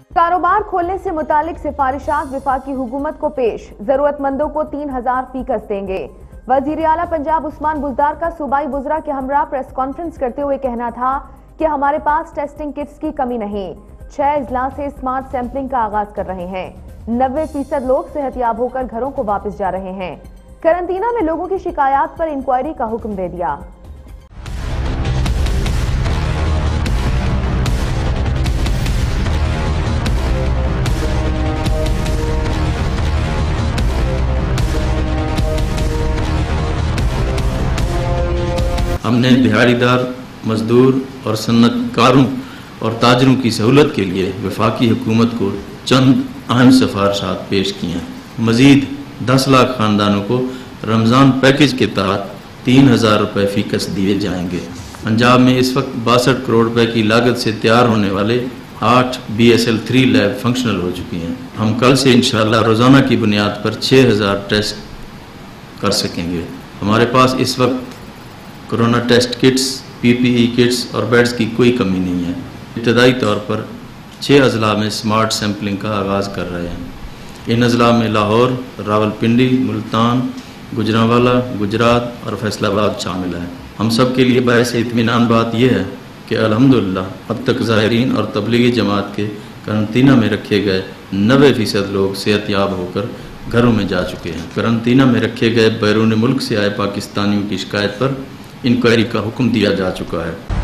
कारोबार खोलने से मुतालिक सिफारिशात वफाकी हुकूमत को पेश, जरूरतमंदों को 3000 फीकस देंगे। वजीर आला पंजाब उस्मान बुज़दार का सूबाई बुज़रा के हमरा प्रेस कॉन्फ्रेंस करते हुए कहना था कि हमारे पास टेस्टिंग किट्स की कमी नहीं। 6 अजला से स्मार्ट सैंपलिंग का आगाज कर रहे हैं। 90% लोग सेहतयाब होकर घरों को वापस जा रहे हैं। करंतना में लोगों की शिकायत पर इंक्वायरी का हुक्म दे दिया। हमने दिहाड़ीदार, मजदूर और सन्नतकारों और ताजरों की सहूलत के लिए वफाकी हुकूमत को चंद अहम सिफारिशात पेश की हैं। मजीद 10 लाख खानदानों को रमज़ान पैकेज के तहत 3000 रुपये फीकस दिए जाएंगे। पंजाब में इस वक्त 62 करोड़ रुपए की लागत से तैयार होने वाले 8 BSL-3 लैब फंक्शनल हो चुकी हैं। हम कल से इंशाअल्लाह रोज़ाना की बुनियाद पर 6000 टेस्ट कर सकेंगे। हमारे पास इस वक्त corona test kits, PPE kits और बेड्स की कोई कमी नहीं है। इब्तदाई तौर पर 6 अजला में स्मार्ट सैंपलिंग का आगाज़ कर रहे हैं। इन अजला में लाहौर, रावलपिंडी, मुल्तान, गुजरांवाला, गुजरात और फैसलाबाद शामिल है। हम सब के लिए बायस इत्मीनान बात यह है कि अल्हम्दुलिल्लाह अब तक ज़ाहिरीन और तबलीगी जमात के करंतना में रखे गए 90% लोग सेहतयाब होकर घरों में जा चुके हैं। करंतना में रखे गए बैरून मुल्क से आए पाकिस्तानियों की शिकायत पर इंक्वायरी का हुक्म दिया जा चुका है।